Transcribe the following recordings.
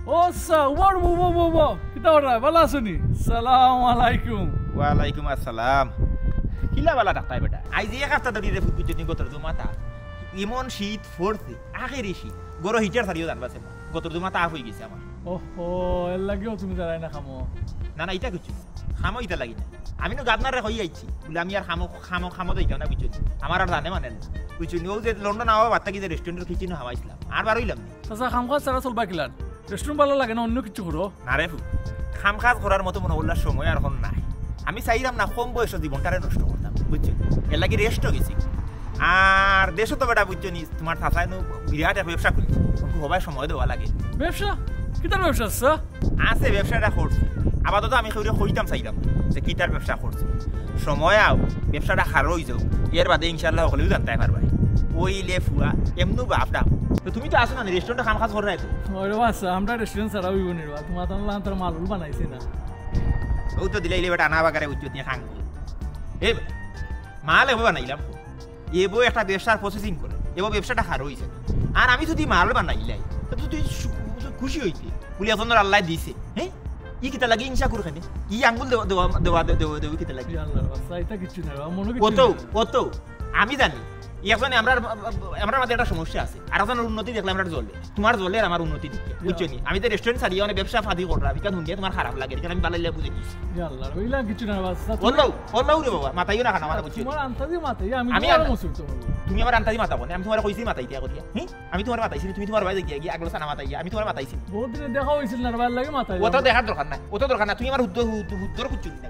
ও sir war বো কিতা ওরা ভালো আছেন সালাম আলাইকুম ওয়ালাইকুম আসসালাম কিলা বালা ডাক্তার বেটা আইজ এক হপ্তাহ ধরে রে ফুটকুচি নি গতর দুমাতা এমন শীত পড়ছে আখেরি শীত গরো হিটার সারিও জানবাছে গতর দুমাতা আফ হয়ে গেছে আমার ওহো এর লাগেও তুমি দাঁড়াই না খামো না এটা কিছু খামো এটা লাগি না আমি তো গাবনারে হই আইছি বলে আমি আর খামো যাইতাম না বুঝছো আমার আর জানে মানে না বুঝছো ও যে লন্ডন আওয়া বাত্তা কি যে রেস্টুরেন্টের কিচেনে হামাইছিলাম আর বার হইলাম না আচ্ছা খামখাজ সারা চলবা কিলান রেস্টুরেন্ট ভালো লাগে না অন্য কিছু করো না রে খামখাজ করার মতো মনে হল্লার সময় আর এখন নাই আমি চাইলাম না কম বয়স জীবনটারে নষ্ট করতাম বুঝছো এর লাগে রেস্টও গেছি আর দেশও তো বেটা বুঝছো নি তোমার থাসায় বিরাট এক ব্যবসা খুলছি সবাই সময় দেওয়া লাগে ব্যবসা কিতার ব্যবসা স্যার আছে ব্যবসাটা করছি আপাতত আমি কইতাম চাইলাম যে কিতার ব্যবসা করছি সময় আও ব্যবসাটা খারো হয়ে যাও এর বাদে ইনশাল্লাহ হলেও জানতে পারবাই ওইলে ফুয়া এমনু বাপটা তো তুমি তো আসো না রেস্টুরেন্টে খাম খাস করে তো ওরে বাসা আমরা রেস্টুরেন্ট ছাড়া হইব নি তোমার তো লান্তর মালুল বানাইছে না ও তো দিলে বেটা আনা বাগারে উজ্জ্বল নিয়ে খাং এ মাল এবার বানাইলাম এবো একটা ব্যবসার প্রসেসিং করে এবো ব্যবসাটা খারো হয়েছে আর আমি যদি মাল বানাইলাই তো তুই খুশি হইতি বলি এখন আল্লাহ দিছে হ্যাঁ ই কিতা লাগে ইনশা করে খানে ই আঙ্গুল দেওয়া কিতা লাগে আল্লাহর বাসা এটা কিছু না মনে কত আমি জানি এখন আমরা মাঝে একটা সমস্যা আছে আর এখন উন্নতি দেখলাম আমরা জ্বলে তোমার জ্বলে আর আমার উন্নতি দিচ্ছে বুঝছো নি আমি তো রেস্টুরেন্ট ছাড়িয়ে অনেক ব্যবসা ফাদি করলাম বিকাশ শুনতে তোমার খারাপ লাগে এখানে আমি বালাইলে বুঝে দিচ্ছি আল্লাহর ওইলা কিছু না বাসা বললাও রে বাবা মাথাইও না খানা মাথা বুঝছো তোমার আন্তাজি মাথাই আমি আর মসুর তো তুমি আমার আন্তাজি মাথা বনে আমি তোমার কইছি মাথাই দিয়া করিয়া আমি তোমার মাথাইছি তুমি তোমার বাইরে গিয়ে আগলো সানা মাথাই আমি তোমার মাথাইছি বহুত দিন দেখা হইছিল না ভালো লাগে মাথাই ওটা দেখার দরকার নাই তুমি আমার হুদ্দর কুচ্চু না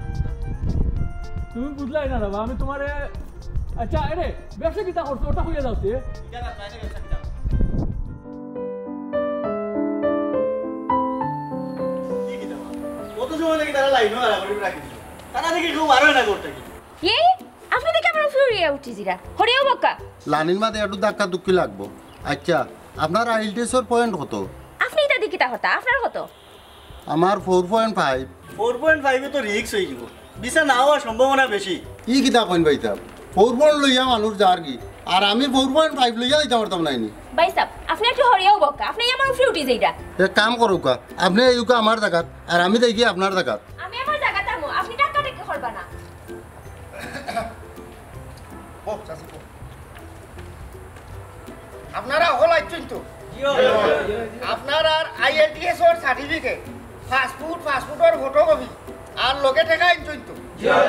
তুমি বুঝলাই না বাবা আমি তোমারে আচ্ছা আরে ব্যবসা কিতা করছো ওটা হইয়া যাচ্ছে কত সময় লাগি তারা লাইন আর করে রাখি তারা দেখি খুব আর না করতে কি এই আপনি দেখে আমার ফিউরিয়া উঠিছিরা হরিও বক্কা লানির মাঝে একটু ধাক্কা দুঃখী লাগবো আচ্ছা আপনার আইএলটিএসের পয়েন্ট কত আপনি এটা দিকিতা হতা আপনার কত আমার 4.5 4.5 এ তো রিস্ক হয়ে যাব বিছা না হওয়ার সম্ভাবনা বেশি ই কিতা কইন ভাইতা 4 লইয়া মানুষ যার কি আর আমি 4.5 লইয়া দিতে পারতাম নাইনি ভাই সাহেব আপনি একটু হরিও বক্কা আপনি আমার ফিউটি যাইরা এক কাম করুকা আপনি ইউকা আমার জায়গা আর আমি দেখি আপনার জায়গা আমি আমার জায়গা তামু আপনি টাকা টাকা করবা না আপনারা হল আইছেন তো আপনার আর আইএলটিএস এর সার্টিফিকেট পাসপোর্টের ফটোকপি আর লগে টাকা আইছেন তো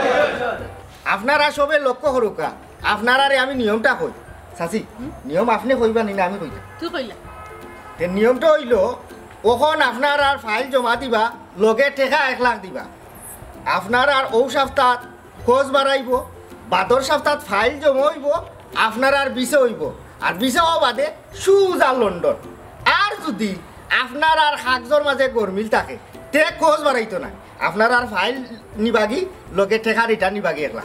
আপনারা সবে লক্ষ্য করুকা আপনারা আমি নিয়মটা কই চাচি নিয়ম আপনি কইবা নি না আমি কইতা তুই কইলা তে নিয়মটা হইল ওখন আপনার আর ফাইল জমা দিবা লগে টাকা 1 লাখ দিবা আপনার আর ও সপ্তাহ খোঁজ বাড়াইব বাদর সপ্তাহ ফাইল জমা হইব আপনার আর বিছে হইব আর বিছে হওয়া বাদে সুজা লন্ডন আর যদি আপনার আর কাগজর মাঝে গরমিল থাকে তে খোঁজ বাড়াইতো না আপনার আর ফাইল নিবাগি লগে টেকা রিটার্ন নিবাগি 1 লাখ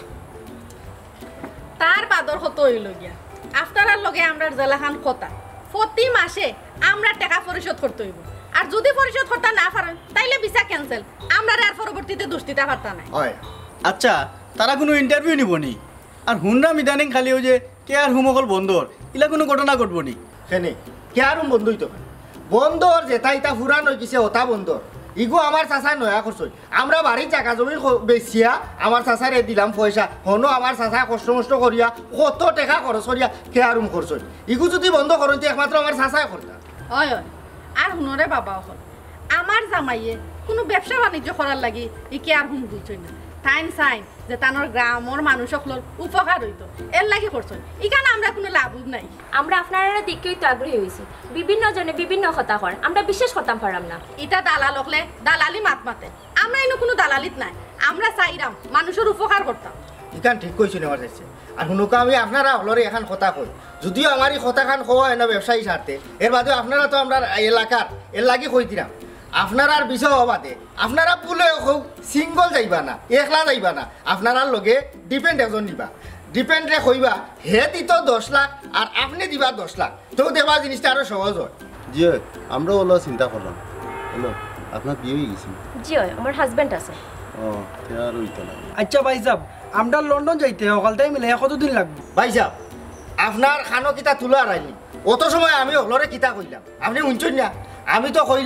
তার বাদর কত হইল গিয়া আফটার লগে আমরা জেলাখান কথা প্রতি মাসে আমরা টাকা পরিশোধ করতে হইব আর যদি পরিশোধ করতে না পারেন তাইলে ভিসা ক্যান্সেল আমরা আর পরবর্তীতে দোষ দিতে পারতা না হয় আচ্ছা তারা কোনো ইন্টারভিউ নিব নি আর হুনরাম ইদানিং খালি ওই যে কেয়ার হোমকল বন্দর ইলা কোনো ঘটনা ঘটব নি কেনে কেয়ারুম বন্ধ হইতো বন্দর যেটা ইটা ফুরান হয়ে গেছে ওটা বন্দর ইগো আমার চাচা নয়া করছই আমরা বাড়ির জায়গা জমি বেচিয়া আমার চাচারে দিলাম পয়সা হনো আমার চাচা কষ্ট মষ্ট করিয়া কত টাকা খরচ করিয়া কেয়ারুম করছই ইগো যদি বন্ধ করেন একমাত্র আমার চাচাই করতাম হয় হয় আর হুনরে বাবা হল আমার জামাইয়ে কোনো ব্যবসা বাণিজ্য করার লাগি ই কে আর হুম বুঝছই না টাইম সাইন যে তানোর গ্রামর মানুষ সকলের উপকার হইতো এর লাগি করছই ইখানে আমরা কোনো লাভ নাই আমরা আপনারা দেখেই তো আগ্রহী হইছি বিভিন্ন জনে বিভিন্ন কথা কর আমরা বিশেষ করতাম পারাম না এটা দালাল হকলে দালালি মাত মাতে আমরা এনে কোনো দালালিত নাই আমরা চাইরাম মানুষের উপকার করতাম ইখান ঠিক কইছেন আমার চাইছে আর হুনুকা আমি আপনারা হলরে এখন কথা কই যদিও আমার এই কথাখান কোয়া হয় না ব্যবসায়ী স্বার্থে এর বাদে আপনারা তো আমরা এলাকার এর লাগি কই দিলাম আপনার আর বিষয় হবাতে আপনারা পুলে হোক সিঙ্গল যাইবা না একলা যাইবা না আপনারা লগে ডিপেন্ড একজন নিবা ডিপেন্ডে কইবা হে দিত 10 লাখ আর আপনি দিবা 10 লাখ তো দেবা জিনিসটা আরো সহজ হয় জি আমরা ওলা চিন্তা করলাম হ্যালো আপনার বিয়ে হয়ে গেছে জি আমার হাজবেন্ড আছে ও আর হইতো না আচ্ছা ভাই সাহেব আমরা লন্ডন যাইতে সকাল টাইম মিলে কতদিন লাগবে ভাই সাহেব আপনার খানো কিতা তুলা রাইনি অত সময় আমি হলরে কিতা কইলাম আপনি শুনছেন না আমি তো কইলাম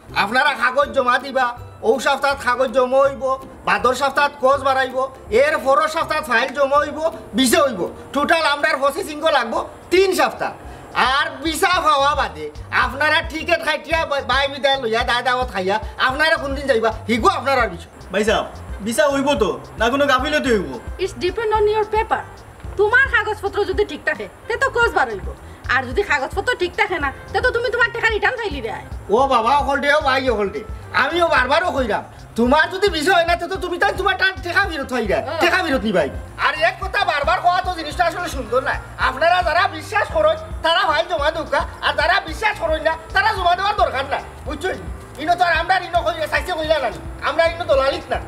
আপনারা কাগজ জমা দিবা ও সপ্তাহ কাগজ জমা হইব ভাদর সপ্তাহ কোচ বাড়াইব এর পরের সপ্তাহ ফাইল জমা হইব বিসে হইব টোটাল আমরা প্রসেসিং লাগবো 3 সপ্তাহ আর বিসা পাওয়া বাদে আপনারা টিকেট খাইটিয়া বাই বিদায় লইয়া দাওয়াত খাইয়া আপনারা কোনদিন যাইবা হিগো আপনারা বিষয় ভাই সাহেব ভিসা হইব তো না কোনো গাফিলতি হইব it's depend on your paper তোমার কাগজপত্র যদি ঠিক থাকে তে তো কোচ বার হইব আর যদি কাগজপত্র ঠিক থাকে না তে তো তুমি তোমার টাকা রিটার্ন চাইলি দেয় ও বাবা হলডে ও ভাই হলডে আমিও বারবারও কইরাম তোমার যদি বিষয় হয় না তো তুমি তাই তোমার টাকা বিরত হই যায় টাকা বিরত নিবাই আর এক কথা বারবার কোয়া তো জিনিসটা আসলে সুন্দর না আপনারা যারা বিশ্বাস করেন তারা ভাই জমা দোকা আর যারা বিশ্বাস করেন না তারা জমা দেওয়ার দরকার না বুঝছই ইনো তো আর আমরা ইনো কইলে সাইসে কইলা না আমরা ইনো দলালিক না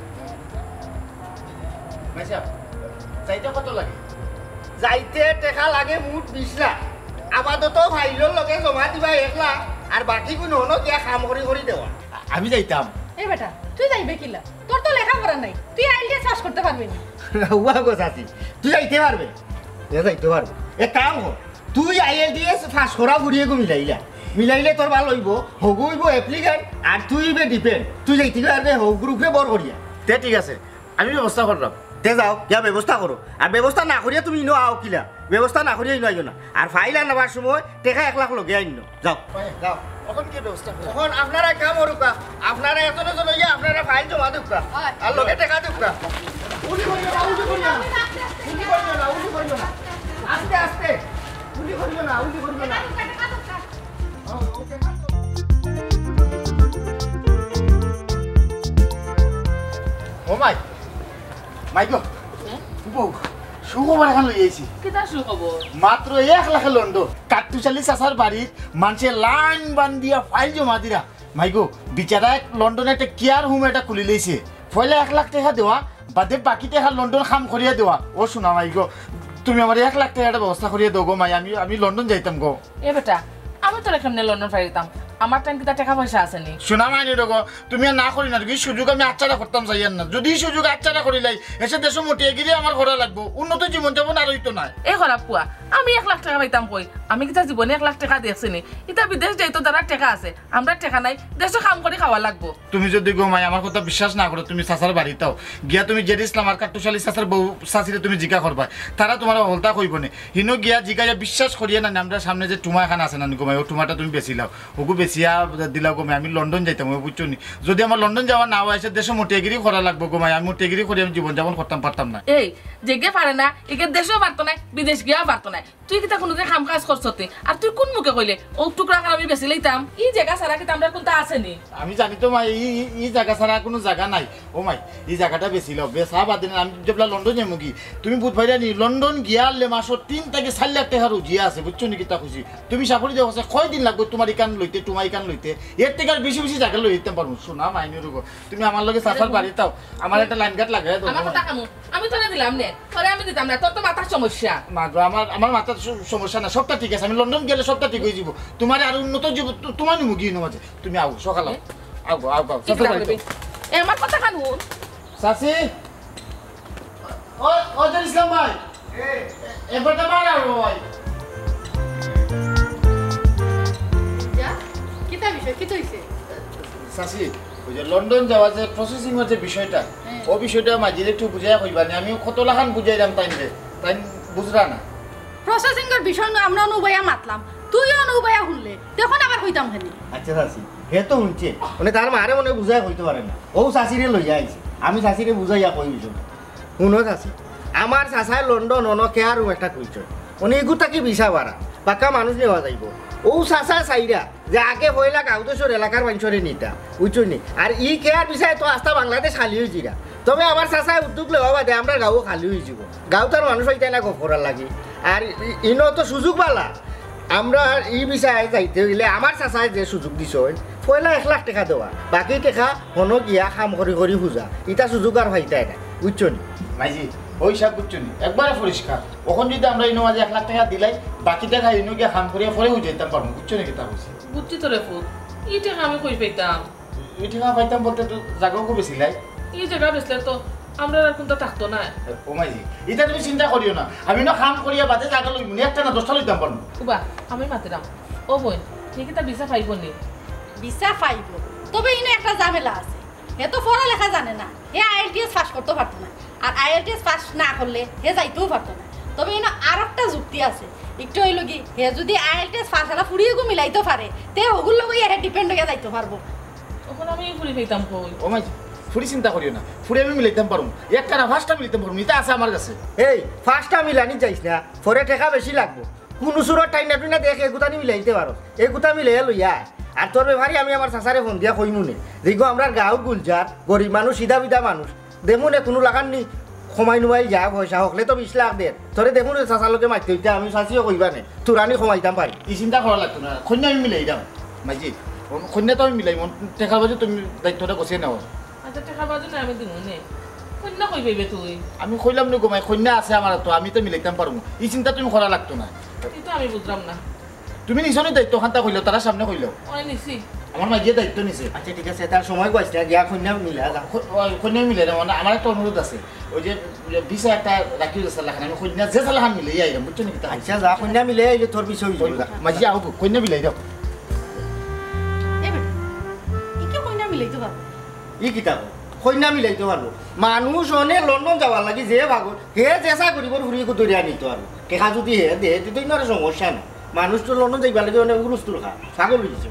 মাইসা যাইতে কত লাগে যাইতে টাকা লাগে মুঠ 20 লাখ আপাতত ফাইলর লগে জমা দিবা 1 লাখ আর বাকি কোনো হনো গিয়া কাম করি দেওয়া আমি যাইতাম এই বেটা তুই যাইবে কিলা তোর তো লেখাপড়া নাই তুই আইডিয়া পাস করতে পারবি না উয়া গো সাথী তুই যাইতে পারবে যাইতে পারবে এক কাম কর তুই আইএলটিএস পাস করা ঘুরিয়ে গো মিলাইলে তোর ভালো হইব হগু হইব অ্যাপ্লিকেন্ট আর তুই হইবে ডিপেন্ড তুই যাইতে পারবে হগ গ্রুপে বড় করিয়া তে ঠিক আছে আমি ব্যবস্থা করলাম তে যাও যা ব্যবস্থা করো আর ব্যবস্থা না করিয়া তুমি ইনো আও কিলা ব্যবস্থা না করিয়া ইনো আইও না আর ফাইল আনবার সময় টাকা 1 লাখ লগে আইনো যাও যাও এখন কি ব্যবস্থা এখন আপনারা কাম করুকা আপনারা এতনে জন হইয়া আপনারা ফাইল জমা দুকা আর লগে টাকা দুকা উলি করিও না উলি করিও না উলি করিও না উলি করিও না আস্তে আস্তে উলি করিও না উলি করিও না ও মাই মাইকো বউ সুখবর এখন লই আইছি কিতা সুখবর মাত্র 1 লাখ লন্ডো কাট্টুশালি চাচার বাড়িত মানুষে লাইন বান্ধিয়া ফাইল জমা দিরা মাইকো বিচারা লন্ডনে একটা কেয়ার হোম এটা খুলি লইছে পয়লা 1 লাখ টাকা দেওয়া বাদে বাকি টাকা লন্ডন খাম করিয়া দেওয়া ও শোনা মাইকো তুমি আমার 1 লাখ টাকার ব্যবস্থা করিয়া দাও গো মাই আমি লন্ডন যাইতাম গো এ বেটা আমি তো কেমনে লন্ডন ফাইতাম আমার টাইম কিতা টাকা পয়সা আছে নি শোনা মাইনি গো তুমি আর না করি না কি সুযোগ আমি আচ্ছাটা করতাম চাইয়ান না যদি সুযোগ আচ্ছাটা করিলাই এসে দেশ মোটিয়ে গিয়ে আমার ঘরে লাগবো উন্নত জীবন যাপন আর হইতো না এ খারাপ পুয়া আমি 1 লাখ টাকা পাইতাম কই আমি কিতা জীবনে 1 লাখ টাকা দেখছি নি ইতা বিদেশ যাইতো যারা টাকা আছে আমরা টাকা নাই দেশে কাম করে খাওয়া লাগবো তুমি যদি গো মাই আমার কথা বিশ্বাস না করো তুমি চাচার বাড়িতেও গিয়া তুমি জেড ইসলাম আর কাট্টুশালী চাচার বউ চাচিরে তুমি জিজ্ঞা করবা তারা তোমার হলতা কইব নে হিনো গিয়া জিজ্ঞাসা বিশ্বাস করিয়া না আমরা সামনে যে টুমা খান আছে না গো মাই ও টুমাটা তুমি বেশি লাও ওগু বেশিয়া দিলাও গো মাই আমি লন্ডন যাইতাম ও বুঝছো নি যদি আমার লন্ডন যাওয়া না হয় দেশে মোটিয়েগিরি করা লাগবো গো মাই আমি মোটিয়েগিরি করে আমি জীবন যাপন করতাম পারতাম না এই যেগে পারে না একে দেশেও পারতো না বিদেশ গিয়াও পারতো না তুই কিতা কোনো কাম কাজ করছতে আর তুই কোন মুখে কইলে ও টুকরা খান আমি বেশি লইতাম এই জায়গা সারা কিতা আমরা কোনটা আছে নি আমি জানি তো মাই এই জায়গা ছাড়া কোনো জায়গা নাই ও মাই এই জায়গাটা বেশি লাও বেসা বাদিন আমি যেবলা লন্ডন যাইমু কি তুমি বুঝ ভাইরা নি লন্ডন গিয়ালে মাসের 3 থেকে 4 লাখ টাকা রুজিয়া আছে বুঝছো নি কিতা খুশি তুমি সাপড়ি দেও আছে কয় দিন লাগবে তোমার ইকান লইতে তোমার ইকান লইতে এর থেকে আর বেশি বেশি জায়গা লইতে পারবো শোনা মাইনি রুগো তুমি আমার লগে সাফার বাড়িতাও আমার একটা লাইন গাট লাগাই দাও আমার কথা কামু আমি তোরে দিলাম নে তোরে আমি দিতাম না তোর তো মাথার সমস্যা মাগো আমার মাথার সমস্যা না সবটা ঠিক আছে আমি লন্ডন গেলে সবটা ঠিক হয়ে যাব তোমার আর উন্নত জীব তোমার মুগি নো মাঝে তুমি আও সকাল আও আও আও সাফার বাড়িতে এ আমার কথা কানু সাসি ও জেড ইসলাম ভাই এবারটা মারা ভাই যা কিতা বিষয় কি হইছে সাসি ওই যে লন্ডন যাওয়া যে প্রসেসিং এর যে বিষয়টা ও বিষয়টা মাঝিরে একটু বুঝাইয়া কইবা না আমি কত লাখান বুঝাইলাম তাই বুঝরা না প্রসেসিং এর বিষয় না আমরা অনুবায়া মাতলাম তুইও অনুবায়া শুনলে তখন আবার হইতাম খালি আচ্ছা সাসি হে তো শুনছে মানে তার মারে মনে বুঝাই কইতে পারে না ও সাসিরে লইয়া আইছে আমি সাসিরে বুঝাইয়া কই দিছো শুনো সাসি আমার চাচাই লন্ডন অনকে আর একটা কইছে উনি এগুতা কি বিছা বাড়া বাক্কা মানুষ নেওয়া যাইব ও চাচা চাইরা যে আগে পয়লা গাউদেশ্বর এলাকার মানুষরে নিতা বুঝছো নি আর ই কেয়ার বিষয় তো আস্তা বাংলাদেশ খালি হয়ে যারা তবে আমার চাচাই উদ্যোগ লেওয়া বাদে আমরা গাঁও খালি হয়ে যাব গাঁও তার মানুষ হইতে না গফরার লাগি আর ইনো তো সুযোগ পালা আমরা ই বিষয়ে যাইতে গেলে আমার চাচাই যে সুযোগ দিছ পয়লা 1 লাখ টাকা দেওয়া বাকি টাকা হন গিয়া কাম করি বুঝা ইটা সুযোগ আর হইতাই না বুঝছো নি মাইজি ওই সব বুঝছো নি একবারে পরিষ্কার ওখান যদি আমরা ইনো মাঝে 1 লাখ টাকা দিলাই বাকি টাকা ইনো গিয়া কাম করিয়া পরে যেতাম পারবো বুঝছো নি কিতা বুঝছি বুঝছি তোরে ফুল এই টাকা আমি কই পাইতাম এই টাকা পাইতাম বলতে তো জায়গাও খুব বেশি লাই এই জায়গা বেসলে তো আমরা আর কোনটা থাকতো না ও মাইজি এটা তুমি চিন্তা করিও না আমি না কাম করিয়া বাদে জায়গা লইব নি একটা না 10টা লইতাম পারবো উবা আমি মাতিরাম ও বই ঠিক এটা বিসা পাইব নি ভিসা পাইব, তবে ইনো একটা ঝামেলা আছে। হে তো পড়ালেখা জানে না, হে IELTS পাস করতে পারতো না, আর IELTS পাস না করলে হে যাইতেও পারতো না। তবে ইনো আর একটা যুক্তি আছে, একটু হইল কি হে যদি IELTS পাস হলা ফুরিয়ে গু মিলাইতে পারে, তে ওগুলো লগে হে ডিপেন্ড হয়ে যাইতে পারবো। তখন আমি ফুরি পেতাম কই? ও মাই ফুরি চিন্তা করিও না, ফুরি আমি মিলাইতাম পারুম, একটা না ফার্স্টটা মিলাইতাম পারুম, এটা আছে আমার কাছে। এই ফার্স্টটা মিলানি যাইস না, পরে টাকা বেশি লাগবো। কোন সুরত টাইম না তুই না দেখ এগুতানি মিলাইতে পারো, এগুতা মিলাই লইয়া। আর তোর ব্যাপারে আমি আমার চাচারে ফোন দিয়া কইনু নে, দেখো আমরা গাঁও গুলজার গরিব মানুষ, সিধা বিধা মানুষ, দেখুন না কোনো লাগান নি সময় নুমাই যা পয়সা হকলে তো 20 লাখ দে, তোরে দেখুন চাচার লোকে মারতে হইতে আমি চাচিও কইবা নে, তোরানি কমাইতাম পারি। ই চিন্তা করা লাগতো না, কন্যা আমি মিলাই দাম মাইজি, কন্যা তো আমি মিলাই, টাকার বাজে তুমি দায়িত্বটা গছিয়ে নাও। আচ্ছা টাকা বাজে না আমি দিব নে, কন্যা কই পাইবে তুই? আমি কইলাম নি গোমাই, কন্যা আছে আমার, তো আমি তো মিলাইতাম পারবো, এই চিন্তা তুমি করা লাগতো না। কিন্তু আমি বুঝলাম না, তুমি নিছনি দায়িত্ব খান্তা কইলো, তারা সামনে কইলো ওই নিছি আমার মাইজিয়ে দায়িত্ব নিছে। আচ্ছা ঠিক আছে, তার সময় কইছ না, গিয়া কন্যা মিলা যা। কন্যা মিলে না, মানে আমার একটা অনুরোধ আছে, ওই যে ভিসা একটা রাখি দিয়েছে লাখান, আমি কন্যা যে চালাখান মিলে আইলাম, বুঝছো নাকি? আচ্ছা যা, কন্যা মিলে আইলে তোর বিষয় হইল। মাঝি আও কন্যা মিলাই দাও। এবার ইকে কইনা মিলাইতে পারবো? ই কিতাব কন্যা মিলাইতে পারবো। মানুষ অনেক লন্ডন যাওয়ার লাগি যে ভাগো হে চেষ্টা করিব ঘুরিয়ে দরিয়া নিত আর টেকা যদি হে দে তো ইনার সমস্যা না। মানুষ তো লন্ডন যাইবার লাগে অনেক গুরুস্তুর খা ছাগল হয়েছে।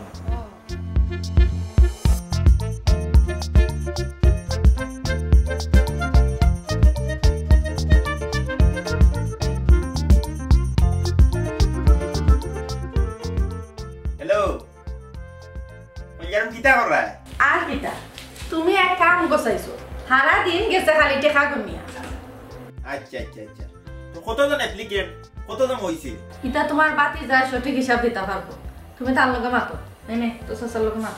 হ্যালো, ইয়ারম কিতা কর রায়? আর কিটা তুমি এক কাম গোছাইছো, সারা দিন গেছে খালি টেকা গুনিয়া। আচ্ছা আচ্ছা আচ্ছা, তো কতজন অ্যাপ্লিকেন্ট, কতজন হইছে? ইটা তোমার বাতি যায় সঠিক হিসাব দিতে পারবো, তুমি তার লগে মাতো। নে তো চাচার লগে মাতো।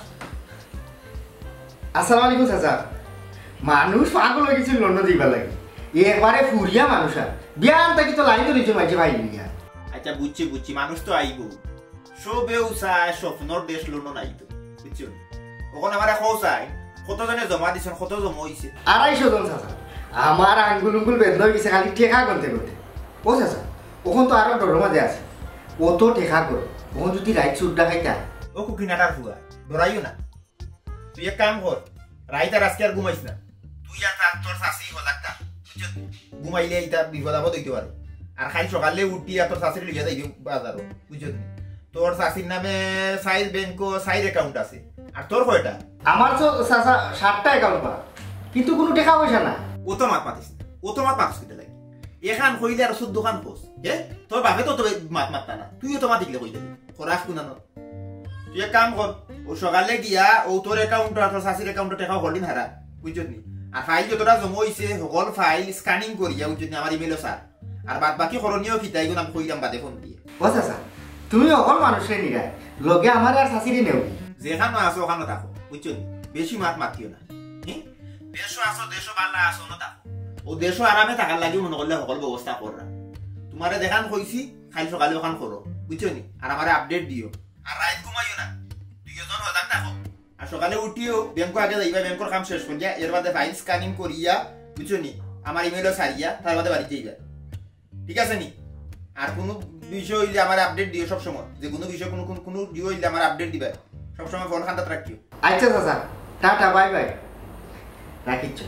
আসসালামু আলাইকুম চাচা। মানুষ পাগল হয়ে গেছিল লন্ডন যাইবার লাগে, একবারে ফুরিয়া মানুষ আর বিয়ান থাকি তো লাইন ধরেছে মাঝে ভাই নিয়া। আচ্ছা বুঝছি বুঝছি, মানুষ তো আইব, সবেও চায় স্বপ্নর দেশ লন্ডন আইতো, বুঝছো? ওখানে আমার এখন চাই কতজনে জমা দিছেন, কত জমা হইছে? 250 জন চাচা। আমার আঙ্গুল উঙ্গুল বেদনা হয়ে গেছে খালি টেকা করতে করতে। ও চাচা ওখান তো আরো ডর মাঝে আছে, ও তো টেকা কর, ওখান যদি রাইট সুটটা খাইতা। ও কুকিনাটার ফুয়া ধরাইও না, তুই এক কাম কর, রাইতার আজকে আর ঘুমাইস না, তুই আর তোর শাশি হলাকটা, বুঝছো? ঘুমাইলে এটা বিপদ আপদ হইতে পারে, আর খালি সকালে উঠি আর তোর শাশির লিয়া যাইবি বাজারও, বুঝছো? তোর শাশির নামে 4 ব্যাংক 4 অ্যাকাউন্ট আছে, আর তোর কয়টা? আমার তো চাচা 7টা অ্যাকাউন্ট করা, কিন্তু কোনো টাকা পয়সা না। ও তো মাত মাতিস না, ও তো মাত মাতিস কিটা লাগে, এখান কইলে আর শুদ্ধ খান খোঁজ, তোর বাপে তো তোর মাত মাততা না, তুইও তো মাতিলে কই দেবি খরাস কোনা না। তুই এক কাম কর, ও সকালে গিয়া ও তোর অ্যাকাউন্ট আর তোর শাশির অ্যাকাউন্টে টাকা হলদিন হারা, বুঝছো নি? আর ফাইল যতটা জমা হইছে সকল ফাইল স্ক্যানিং করিয়া, বুঝছো নি, আমার ইমেইলও স্যার, আর বাদ বাকি করণীয় খিতাই গুণ আমি কইলাম বাদে ফোন দিয়ে। ও চাচা তুমি অকল মানুষের নিরায় লগে আমার আর শাশিরই নেও, যেখানে আসো ওখানে থাকো, বুঝছো নি? বেশি মাত মাতিও না, দেশও আসো দেশও বাল্লা আসো না থাকো, ও দেশও আরামে থাকার লাগি মনে করলে সকল ব্যবস্থা কররা। তোমারে দেখান কইছি খালি সকালে ওখান করো, বুঝছো নি? আর আমারে আপডেট দিও, আর রাত ঘুমাইও না, 2 জন হদান থাকো, আর সকালে উঠিও ব্যাংক আগে যাইবা, ব্যাংকের কাম শেষ করিয়া এর বাদে ফাইল স্ক্যানিং করিয়া, বুঝছো নি, আমার ইমেইলও সারিয়া তার বাদে বাড়ি যাইবা, ঠিক আছে নি? আর কোনো বিষয় হইলে আমার আপডেট দিও সব সময়, যে কোনো বিষয় কোনো দিও হইলে আমার আপডেট দিবা সব সময়, ফোন খান্দাত রাখিও। আচ্ছা চাচা টাটা বাই বাই, রাখিচ্ছ।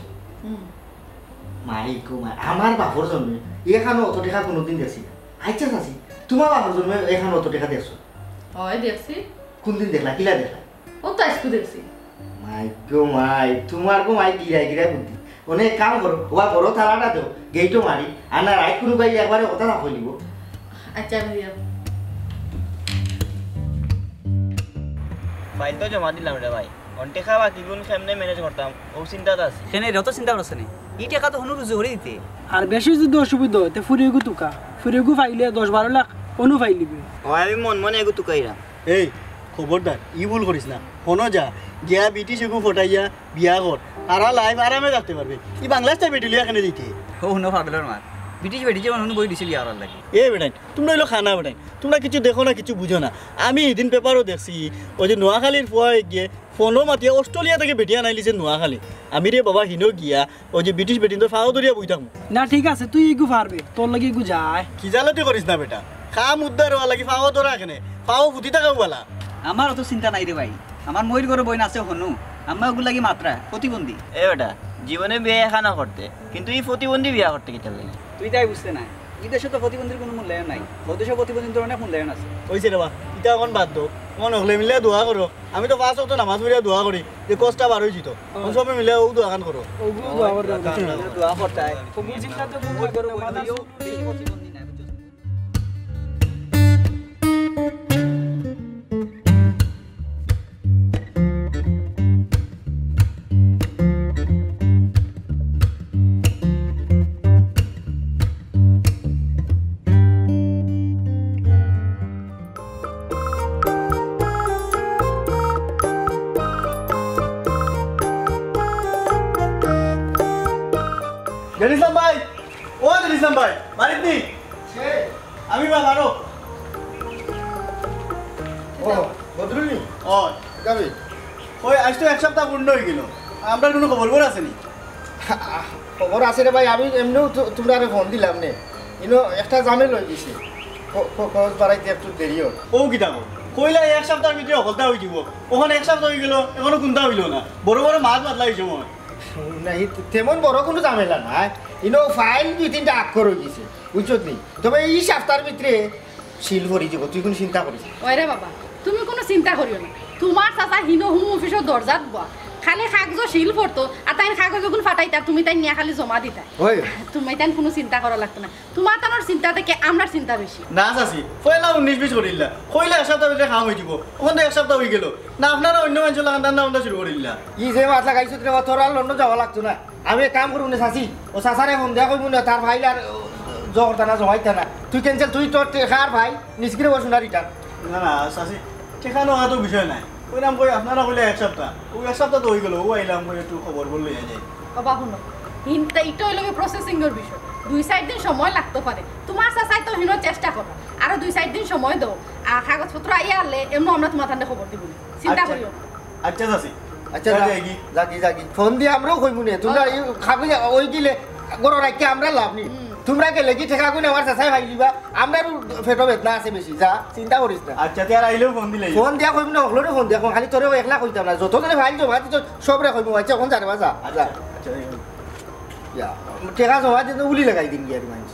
মাই গো মাই, আমার বাপর জন্মে এখানে অত টাকা কোনোদিন দেখছি না। আচ্ছা চাচি তোমার বাপর জন্মে এখানে অত টাকা দেখছো? হয় দেখছি। কোনদিন দেখলা, কিলা দেখলা? ও তো আজকে দেখছি। মাই গো মাই, তোমার গো মাই গিরাই গিরাই বুদ্ধি। অনেক কাম করো, ওয়া বড় থালাটা দেও, গেইটো মারি, আর না রাইট কোনো গাই একবারে কথা না কই দিব। আচ্ছা আমি দিলাম। ফাইল তো জমা দিলাম রে ভাই, অন্টে খাওয়া কিগুন কেমনে ম্যানেজ করতাম ও চিন্তাটা আছে। কেন যত চিন্তা করছ নি, ই টাকা তো হনু রুজু করে দিতে। আর বেশি যদি অসুবিধা হয় তে ফুরিয়েগু তুকা, ফুরিয়েগু ফাইলে 10-12 লাখ অনু ফাইল দিবে। ও আমি মন মনে এগু তুকাইরাম। এই খবরদার ই ভুল করিস না, ফোনও যা গিয়া বিটি সেগু ফটাইয়া বিয়া কর, আর লাইফ আরামে থাকতে পারবে। ই বাংলাদেশটা বেটিলি এখানে দিতে ও নো পাগলের মার ব্রিটিশ বেটি যেমন হনু বই দিছিল ইয়ার লাগে। এ বেটাই তোমরা হইলো খানা বেটাই, তোমরা কিছু দেখো না, কিছু বুঝো না। আমি এদিন পেপারও দেখছি ওই যে নোয়াখালীর ফুয়ায় গিয়ে ফোনও মাতিয়া অস্ট্রেলিয়া থেকে বেটিয়া নাইলিছে নোয়াখালী। আমি রে বাবা হিনো গিয়া ওই যে ব্রিটিশ বেটিন তো ফাও ধরিয়া বই থাকবো না। ঠিক আছে তুই এগু পারবে, তোর লাগে এগু যায়। কি জালতে করিস না বেটা, খাম উদ্ধার হওয়া লাগে ফাও ধরা এখানে ফাও ফুটি থাকাও বলা। আমার অত চিন্তা নাই রে ভাই, আমার ময়ূর করে বই আছে হনু আমরা ওগুলো লাগি মাত্রা প্রতিবন্ধী। এ বেটা জীবনে বিয়ে এখানা করতে কিন্তু এই প্রতিবন্ধী বিয়া করতে কি লাগে? তুই তাই বুঝতে নাই এই দেশে তো প্রতিবন্ধীর কোনো মূল্যায়ন নাই, ও দেশে প্রতিবন্ধীর অনেক মূল্যায়ন আছে। হয়েছে রে বা ইটা এখন বাদ দো মন হলে মিলে দোয়া করো। আমি তো 5 ওয়াক্ত নামাজ পড়িয়া দোয়া করি যে কষ্টটা বার হয়ে যেত, সবে মিলে ও দোয়া কান করো। ওগুলো দোয়া করে দোয়া করতে হয় ওগুলো চিন্তা তো ময়ূর করে বই দিও প্রতিবন্ধী নাই বুঝছিস? জেনিসাম ভাই, ও জেনিসাম ভাই বাড়িতে নেই? আমি বা মারো। ও বদরুনি ও যাবি ওই আজ তো 1 সপ্তাহ পূর্ণ হয়ে গেল, আমরা কোনো খবর আসেনি। খবর আছে রে ভাই, আমি এমনিও তোমরা ফোন দিলাম নে ইনো একটা জামেল হয়ে গেছে, খোঁজ বাড়াইতে একটু দেরি হয়। ও কিতা কইলা 1 সপ্তাহের ভিতরে অকলতা হয়ে যাব, ওখানে 1 সপ্তাহ হয়ে গেল এখনো কোনটা হইল না। বড় বড় মাছ বাদলা হয়েছে মনে না তেমন বড় কোনো ঝামেলা নাই, ইনো ফাইল 2-3টা আক্ষর হয়ে গেছে বুঝছত নি। তবে এই সপ্তাহের ভিতরে শিল ভরি যাব, তুই কোনো চিন্তা করিস? ওরে বাবা তুমি কোনো চিন্তা করিও না, তোমার চাচা হিনো হুম অফিসের দরজাত বয়া খালি কাগজ শিল পড়তো আর তাই কাগজ যখন ফাটাইতা তুমি তাই নিয়ে খালি জমা দিতা। তুমি তাই কোনো চিন্তা করা লাগতো না, তোমার তানোর চিন্তা থেকে আমার চিন্তা বেশি। না চাচি পয়লা 19-20 করিলা কইলা 1 সপ্তাহ ভিতরে খাম হয়ে যাব, ওখানে 1 সপ্তাহ হয়ে গেল না। আপনারা অন্য মানুষের লাগান রান্না শুরু করিলা। ই যে মাছ লাগাইছো রে তোর আর লন্ডন যাওয়া লাগতো না। আমি এক কাম করব না চাচি, ও চাচারে ফোন দেয়া কইব না তার ভাই আর জগরতা না জমাইতা না, তুই ক্যান্সেল, তুই তোর খার ভাই নিষ্ক্রিয় বসুন না রিটার্ন। না না চাচি ঠিকানো হওয়া তো বিষয় নাই, কইলাম কই আপনারা কইলে 1 সপ্তাহ, ওই 1 সপ্তাহ তো হয়ে গেল, ও আইলাম কই একটু খবর বল লইয়া যাই। বাবা শুনো হিনটা এটা হইল প্রসেসিং এর বিষয়, 2-4 দিন সময় লাগতে পারে। তোমার চাচাই তো হিনো চেষ্টা করো আরো 2-4 দিন সময় দাও, আর কাগজপত্র আইয়া আনলে এমন আমরা তোমার ঠান্ডা খবর দিব, চিন্তা করিও। আচ্ছা চাচি আচ্ছা জাগি ফোন দিয়ে আমরাও কইব না, তোমরা খাবি ওই দিলে গরো রাখতে আমরা লাভ নি। তোমরা গেলে কি ঠেকা কই আমার চাচাই ভাই লিবা, আমরারও ফেটো বেদনা আছে বেশি, যা চিন্তা করিস না। আচ্ছা তে আর আইলেও ফোন দিলে ফোন দিয়া কইব না, হলো ফোন দিয়া খালি তোরে একলা কইতাম না, যত জনে ভাই জমা দিত সবরে কইব। আচ্ছা কোন জানে বাজা আচ্ছা আচ্ছা ইয়া ঠেকা জমা দিতে উলি লাগাই দিন গিয়ে মানছি।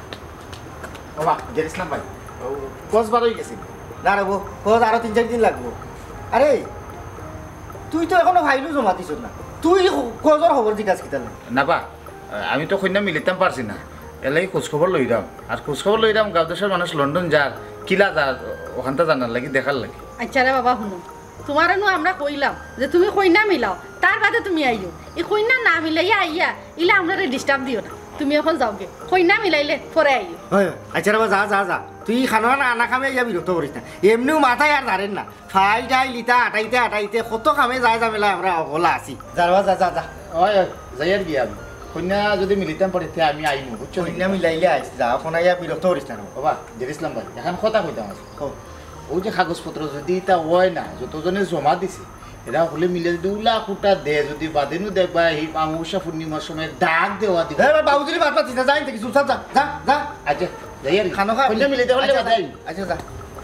বাবা জেনিসাম ভাই কোচ বার হয়ে গেছে না রে, কোচ আরো 3-4 দিন লাগবো। আরে তুই তো এখনো ভাইলু জমা দিছ না, তুই কোচর খবর জিজ্ঞাসা কি তাহলে? না বা আমি তো কন্যা মিলিতাম পারছি না, এলাই খোঁজখবর লই দাম, আর খোঁজখবর লই দাম গাঁও দেশের মানুষ লন্ডন যার কিলা যার ওখানটা জানার লাগি দেখার লাগে। আচ্ছা রে বাবা শুনো, তোমার আমরা কইলাম যে তুমি কইনা মিলাও, তার বাদে তুমি আইও। এই কইনা না মিলাইয়া আইয়া ইলা আমরা ডিস্টার্ব দিও না, তুমি এখন যাওগে, কইনা মিলাইলে পরে আইও। আচ্ছা রে যা যা যা, তুই খানা না আনা খামে ইয়া বিরক্ত করিস না, এমনিও মাথায় আর ধারেন না, ফাই যাই লিতা আটাইতে কত খামে যায় যামেলা আমরা অগলা আছি। যা যা যা যা যাই আর গিয়া কন্যা যদি মিলিতাম পারি আমি আইমু বুঝছো, কইনা মিলাইলে আইস যা, এখন ইয়া বিরক্ত করিস না। বাবা জেরিসলাম ভাই এখন কথা কইতাম আছে, ওই যে কাগজপত্র যদি এটা হয় না যতজনে জমা দিছে এরা হলে মিলে যদি উলা কুটা দে, যদি বাদিনও দেখবা এই অমাবস্যা পূর্ণিমার সময় দাগ দেওয়া দিব। বাবুজি বাদ পাচ্ছিস না, যাই থেকে চুপ যা যা যা। আচ্ছা যাই আর খানো খা কন্যা মিলিতে হলে যাই। আচ্ছা যা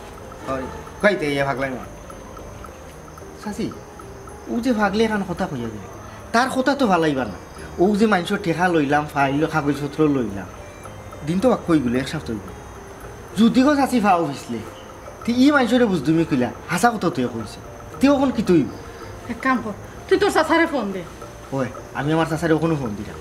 কইতে ইয়ে ভাগলাই না চাচি, ও যে ভাগলে এখন কথা কইয়া দিল, তার কথা তো ভালাইবা না। ও যে মানুষের ঠেকা লইলাম, ফাইল কাগজপত্র লইলাম, দিন তো কই গেল 1 সপ্তাহ যদি গো চাচি ফাও ভিসলে ই মানুষরে বুঝদুমি কইলা হাসা কথা তুই কইছে, তুই এখন কি তুই এক কাম কর, তুই তোর চাচারে ফোন দে। ওই আমি আমার চাচারে ওখানে ফোন দিলাম।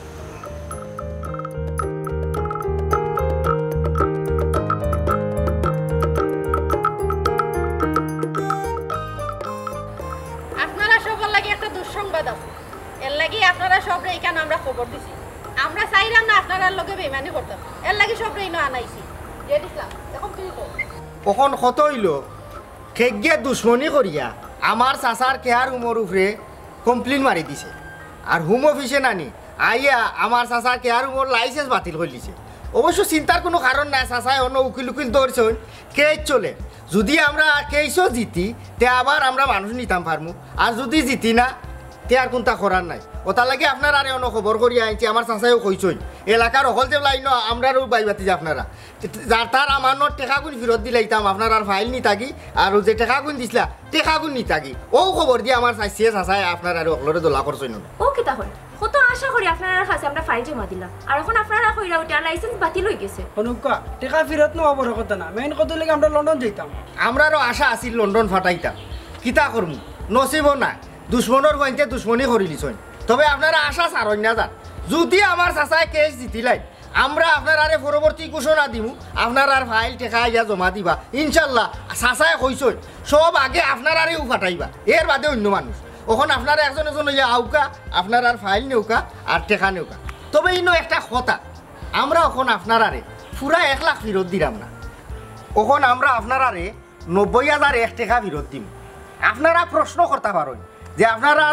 আপনারা সবার লাগি একটা দুঃসংবাদ আছে, এর লাগি আপনারা সবরে এখানে আমরা খবর দিছি, আমরা চাইলাম না আপনারা লগে বেইমানি করতাম, এর লাগি সবরে ইনো আনাইছি। যে দিলাম এখন তুই কর। কখন কত হইল খেক গিয়া দুশ্মনী করিয়া আমার চাচার কেয়ার উমর উপরে কমপ্লেন মারি দিছে, আর হোম অফিসে নানি আইয়া আমার চাচার কেয়ার উমর লাইসেন্স বাতিল করে দিছে। অবশ্য চিন্তার কোনো কারণ নাই, চাচায় অন্য উকিল ধরছেন, কেস চলে। যদি আমরা কেসও জিতি তে আবার আমরা মানুষ নিতাম পারমু, আর যদি জিতি না তে আর কোনটা করার নাই। ওটার লাগে আপনার আর অন্য খবর করি আনছি আমার চাচাইও কইছই এলাকার অকল যে লাইন আমরারও বাইবাতি যে আপনারা যার তার আমার টেকা গুণ ফেরত দিলাইতাম আপনার আর ফাইল নি থাকি আর যে টেকা গুণ দিছিলা টেকা গুণ নি থাকি ও খবর দিয়ে আমার চাইছে চাচাই আপনার আর অকলরে দোলা করছই না ও কি তাহলে কত আশা করি আপনারা কাছে আমরা ফাইল জমা দিলাম আর এখন আপনারা কইরা ওটা লাইসেন্স বাতিল হয়ে গেছে অনুকা টাকা ফেরত নেওয়া বড় কথা না মেইন কথা লাগে আমরা লন্ডন যাইতাম আমরারও আশা আছিল লন্ডন ফাটাইতাম কিতা করমু নসিবও না দুশ্মনের গইতে দুশ্মনী করি লিছই তবে আপনারা আশা ছাড়েন না যান যদি আমার চাচাই কেস জিতিলাই আমরা আপনার আরে পরবর্তী ঘোষণা দিমু আপনার আর ফাইল টেকা ইয়া জমা দিবা ইনশাল্লাহ চাচাই কইছই সব আগে আপনার আরেও ফাটাইবা এর বাদে অন্য মানুষ ওখান আপনারা একজন একজন ইয়া আউকা আপনার আর ফাইল নেউকা আর টেকা নেউকা তবে ইনো একটা কথা আমরা ওখান আপনার আরে পুরা 1 লাখ ফেরত দিলাম না ওখান আমরা আপনার আরে 90,001 টাকা ফেরত দিম আপনারা প্রশ্ন করতে পারেন যে আপনারা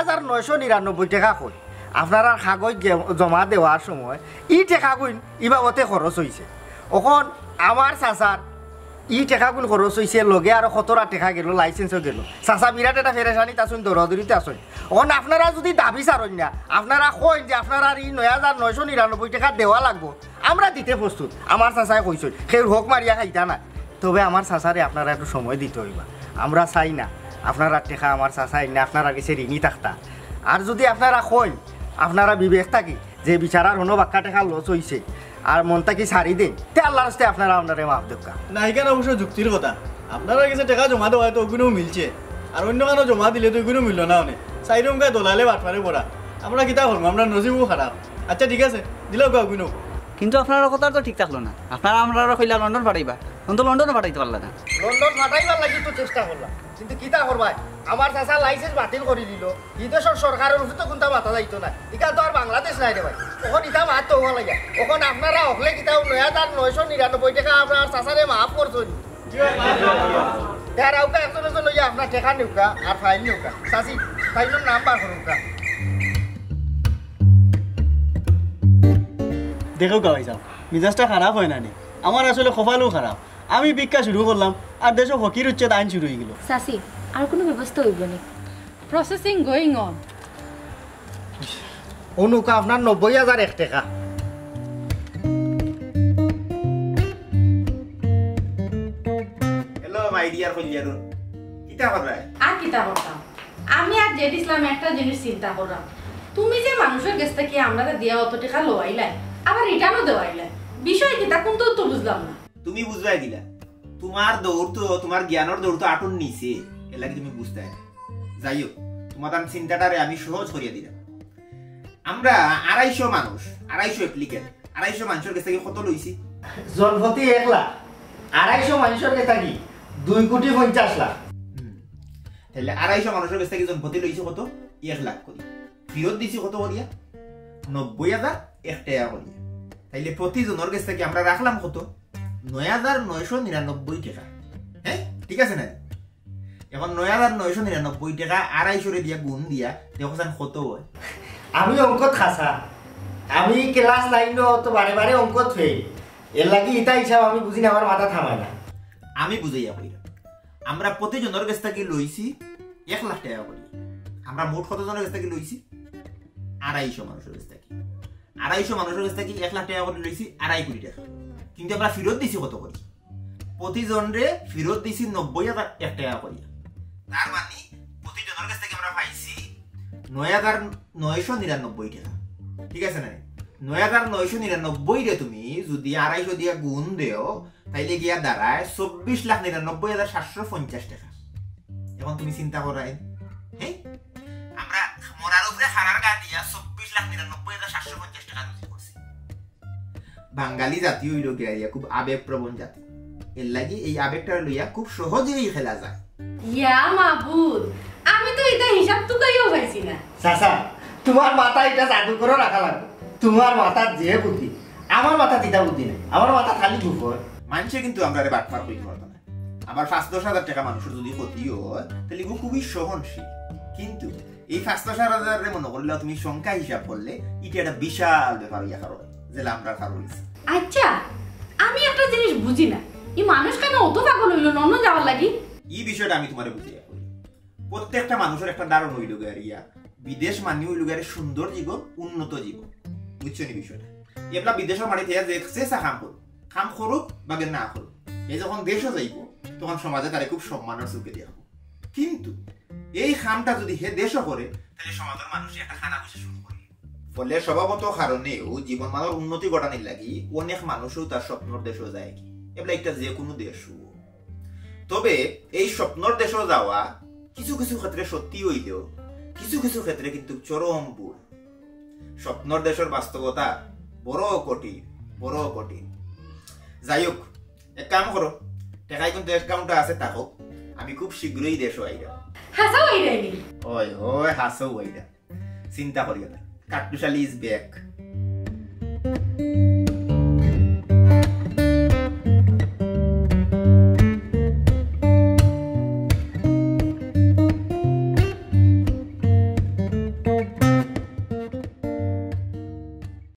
9,999 টাকা কই আপনারা কাগজ জমা দেওয়ার সময় ই টাকাগুন ইবাবতে খরচ হয়েছে ওখন আমার চাচার ই টাকাগুন খরচ হয়েছে লগে আর 17 টাকা গেল লাইসেন্সও গেল চাচা বিরাট একটা ফেরেশানিতে আসুন দৌড়াদৌড়িতে আসুন ওখন আপনারা যদি দাবি ছাড়েন না আপনারা কইন যে আপনারা ই 9,999 টাকা দেওয়া লাগবো আমরা দিতে প্রস্তুত আমার চাচাই কইছেন সেই হোক মারিয়া খাইতা না তবে আমার চাচারে আপনারা একটু সময় দিতে হইবা আমরা চাই না আপনারা টেকা আমার চাচাই না আপনারা গেছে ঋণী থাকতা আর যদি আপনারা কইন আপনারা বিবেক থাকি যে বিচারার হনো বাক্কা টেকা লস হয়েছে আর মনটা কি ছাড়ি দেন তে আল্লাহর রাস্তায় আপনারা আপনারে মাফ দেখা না এখানে অবশ্য যুক্তির কথা আপনারা কাছে টাকা জমা দেওয়া তো ওগুলো মিলছে আর অন্য কারো জমা দিলে তো ওগুলো মিলল না অনেক চাইরম গায়ে দলালে বাটমারে পড়া আমরা কিতা করবো আমরা নজিবও খারাপ আচ্ছা ঠিক আছে দিলেও গা ওগুলো কিন্তু আপনার কথা তো ঠিক থাকলো না আপনারা আমরা কইলা লন্ডন পাঠাইবা কিন্তু লন্ডনে পাঠাইতে পারলা না লন্ডন পাঠাইবার লাগি তো চেষ্টা করলাম কিন্তু কিতা করবাই আমার চাচা লাইসেন্স বাতিল করে দিল বিদেশের সরকারের উপরে তো কোনটা মাথা যাইতো না ইকা তো আর বাংলাদেশ নাই রে ভাই ওখান ইটা মাত তো হওয়া লাগে ওখান আপনারা হকলে কিতা 9,999 টাকা আপনার চাচারে মাফ করছেন তার আউকা একজন একজন লইয়া আপনার টাকা নিউকা আর ফাইল নিউকা চাচি ফাইলের নাম বার করুকা দেখো গাওয়াই যাও মিজাজটা খারাপ হয় না নি আমার আসলে কপালও খারাপ আমি ভিক্ষা শুরু করলাম আর দেশে ফকির উচ্ছেদ আইন শুরু হয়ে গেল সাসি আর কোনো ব্যবস্থা হইব না প্রসেসিং গোয়িং অন অনুকা আপনার 90,001 টাকা হ্যালো মাই ডিয়ার কলিয়ারুন কিতা করবে আর কিতা করতাম আমি আর জেড ইসলাম একটা জিনিস চিন্তা করলাম তুমি যে মানুষের কাছ থেকে আমরা দিয়া অত টাকা লওয়াইলাই আবার রিটার্নও দেওয়াইলাই বিষয় কিতা কোন তো বুঝলাম না তুমি বুঝবাই দিলা তোমার দৌড় তো তোমার জ্ঞানের দৌড় তো আটন নিছে এর লাগে তুমি বুঝতে না যাইও তোমার চিন্তাটারে আমি সহজ করিয়া দিলাম আমরা 250 মানুষ 250 অ্যাপ্লিকেন্ট 250 মানুষের কাছ থেকে কত লইছি জনপতি 1 লাখ 250 মানুষের কাছ থেকে 2,50,00,000 তাহলে 250 মানুষের কাছ থেকে জনপতি লইছি কত 1 লাখ করি ফেরত দিছি কত করিয়া 90,001 টাকা করিয়া তাইলে প্রতিজনের কাছ থেকে আমরা রাখলাম কত 9,999 টাকা হ্যাঁ ঠিক আছে না এখন 9,999 টাকা 250 দিয়া গুণ দিয়া দেখছেন কত হয় আমি অঙ্কত খাসা আমি ক্লাস 9 তো বারে বারে অঙ্কত ফেল এর লাগি ইটা হিসাব আমি বুঝি না আমার মাথা থামায় না আমি বুঝাইয়া কইরা আমরা প্রতিজনের কাছ থেকে লইছি 1 লাখ টাকা করি আমরা মোট কতজনের কাছ থেকে লইছি 250 মানুষের কাছ থেকে 250 মানুষের কাছ থেকে 1 লাখ টাকা করে লইছি 2.5 কোটি টাকা কিন্তু আমরা ফেরত দিছি কত করি প্রতিজনরে ফেরত দিছি 90,001 টাকা করি তার মানে প্রতিজনের কাছ থেকে আমরা পাইছি 9,999 টাকা ঠিক আছে না 9,999 রে তুমি যদি 250 দিয়া গুণ দেও তাইলে গিয়া দাঁড়ায় 24,99,750 টাকা এখন তুমি চিন্তা করাই হ্যাঁ আমরা মরার উপরে হারার গা দিয়া 24,99,750 টাকা রুজি করছি বাঙালি জাতি হইল গিয়া খুব আবেগপ্রবণ জাতি এর লাগি এই আবেগটা লইয়া খুব সহজেই খেলা যায় ইয়া মাহবুব আমি তো এটা হিসাব তো কইও পাইছি না চাচা তোমার মাথা এটা জাদু করে রাখা লাগবে তোমার মাথা যে বুদ্ধি আমার মাথা দিতা বুদ্ধি নেই আমার মাথা খালি ঘুরবো মানুষে কিন্তু আমরা বাটপার কইতে পারতো না আবার 5-10,000 টাকা মানুষের যদি ক্ষতি হয় তাহলে খুবই সহনশীল কিন্তু এই 5-10,000 মনে করলে তুমি সংখ্যা হিসাব করলে এটা একটা বিশাল ব্যাপার ইয়া কারণ যে আমরা কারণ আচ্ছা আমি একটা জিনিস বুঝি না এই মানুষ কেন অত পাগল হইল লন্ডন যাওয়ার লাগি এই বিষয়টা আমি তোমারে বুঝিয়ে কই প্রত্যেকটা মানুষের একটা ধারণা হইল গিয়া বিদেশ মানে হইলুগারে সুন্দর জীবন উন্নত জীবন বুঝছো নি বিষয়টা এমলা বিদেশের মাটি থেকে দেখছে কাম করুক বা না করুক এই যখন দেশও যাইব তখন সমাজে তারা খুব সম্মানের চোখে দেখবো কিন্তু এই খামটা যদি হে দেশও করে তাহলে সমাজের মানুষ একটা খানা বসে শুরু করে ফলে স্বভাবত কারণেও জীবন মানের উন্নতি ঘটানোর লাগি অনেক মানুষও তার স্বপ্নর দেশও যায় কি এগুলা একটা যে কোনো দেশও তবে এই স্বপ্নর দেশও যাওয়া কিছু কিছু ক্ষেত্রে সত্যি হইলেও কিছু কিছু ক্ষেত্রে কিন্তু চরম ভুল স্বপ্নর দেশের বাস্তবতা বড় কঠিন যাই হোক এক কাম করো টাকায় কিন্তু অ্যাকাউন্টে আছে থাকো আমি খুব শীঘ্রই দেশও আইরা হাসাও আইরাইনি ওই হাসো ওইটা চিন্তা করিও না কাটুশালি ইজ ব্যাক